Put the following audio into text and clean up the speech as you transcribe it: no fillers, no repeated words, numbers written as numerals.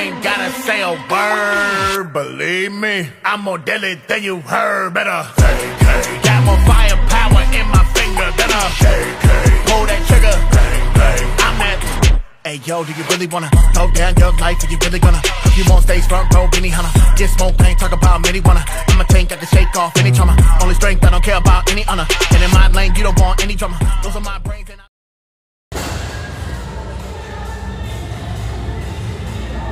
ain't gotta say a word. Believe me, I'm more deadly than you heard. Better got more firepower in my finger than a pull that trigger. I'm that. Hey yo, do you really wanna throw down your life? Are you really gonna? You won't stay front row, beanie hunter. Get smoke, ain't talk about many wanna. I'm a tank, I can shake off any trauma. Only strength, I don't care about any honor. And in my lane, you don't want any drama. Those are my